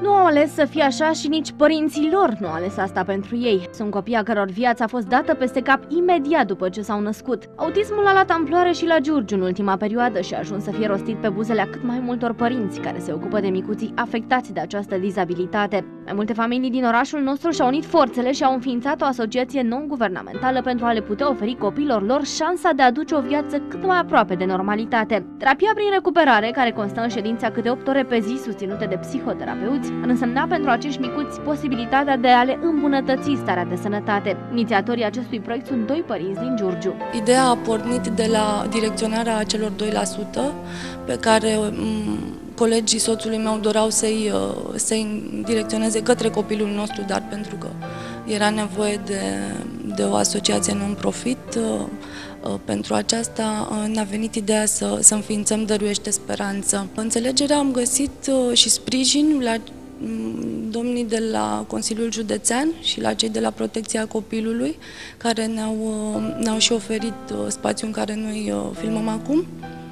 Nu au ales să fie așa și nici părinții lor nu au ales asta pentru ei. Sunt copii a căror viața a fost dată peste cap imediat după ce s-au născut. Autismul a luat amploare și la Giurgiu în ultima perioadă și a ajuns să fie rostit pe buzele a cât mai multor părinți care se ocupă de micuții afectați de această dizabilitate. Mai multe familii din orașul nostru și-au unit forțele și au înființat o asociație non-guvernamentală pentru a le putea oferi copiilor lor șansa de a aduce o viață cât mai aproape de normalitate. Terapia prin recuperare, care constă în ședințe câte 8 ore pe zi susținute de psihoterapeuți, ar însemna pentru acești micuți posibilitatea de a le îmbunătăți starea de sănătate. Inițiatorii acestui proiect sunt doi părinți din Giurgiu. Ideea a pornit de la direcționarea celor 2% pe care colegii soțului meu doreau să-i direcționeze către copilul nostru, dar pentru că era nevoie de o asociație non-profit, pentru aceasta ne-a venit ideea să înființăm Dăruiește Speranță. Înțelegerea am găsit și sprijin la domnii de la Consiliul Județean și la cei de la Protecția Copilului, care ne-au și oferit spațiul în care noi filmăm acum.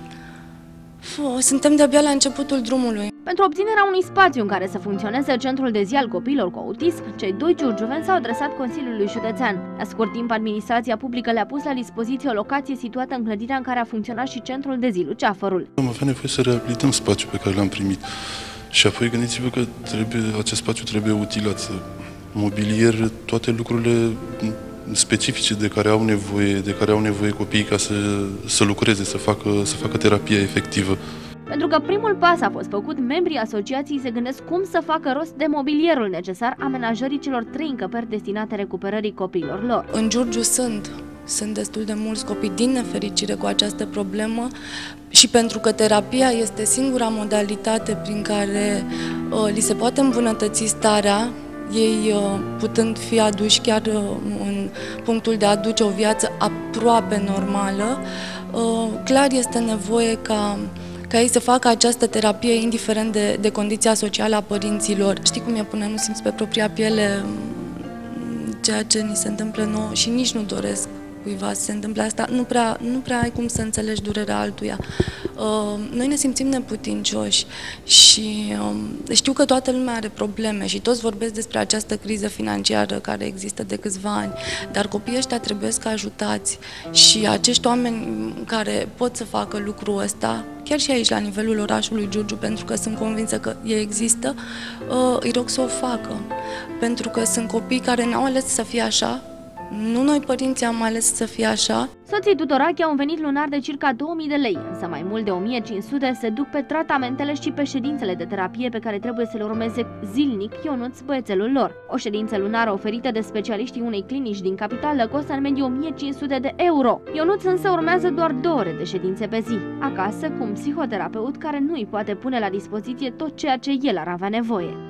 Suntem de-abia la începutul drumului. Pentru obținerea unui spațiu în care să funcționeze centrul de zi al copiilor cu autism, cei doi giurgiuveni s-au adresat Consiliului Județean. La scurt timp, administrația publică le-a pus la dispoziție o locație situată în clădirea în care a funcționat și centrul de zi Luceafărul. Am avea nevoie să reabilităm spațiul pe care l-am primit. Și apoi gândiți-vă că acest spațiu trebuie utilat. Mobilier, toate lucrurile specifice de care au nevoie copiii ca să lucreze, să facă terapia efectivă. Pentru că primul pas a fost făcut, membrii asociației se gândesc cum să facă rost de mobilierul necesar amenajării celor 3 încăperi destinate recuperării copiilor lor. În Giurgiu sunt destul de mulți copii din nefericire cu această problemă și pentru că terapia este singura modalitate prin care li se poate îmbunătăți starea, ei putând fi aduși chiar în punctul de a aduce o viață aproape normală, clar este nevoie ca ei să facă această terapie indiferent de condiția socială a părinților. Știi cum e până nu simți pe propria piele ceea ce ni se întâmplă nouă și nici nu doresc cuiva să se întâmple asta, nu prea ai cum să înțelegi durerea altuia. Noi ne simțim neputincioși și știu că toată lumea are probleme și toți vorbesc despre această criză financiară care există de câțiva ani, dar copiii ăștia trebuie să ajutați și acești oameni care pot să facă lucrul ăsta, chiar și aici la nivelul orașului Giurgiu, pentru că sunt convinsă că ei există, îi rog să o facă, pentru că sunt copii care n-au ales să fie așa. Nu noi părinții am ales să fie așa. Soții Tudorache au un venit lunar de circa 2000 de lei, însă mai mult de 1500 se duc pe tratamentele și pe ședințele de terapie pe care trebuie să le urmeze zilnic Ionuț, băiețelul lor. O ședință lunară oferită de specialiștii unei clinici din capitală costă în medie 1500 de euro. Ionuț însă urmează doar 2 ore de ședințe pe zi, acasă cu un psihoterapeut care nu îi poate pune la dispoziție tot ceea ce el ar avea nevoie.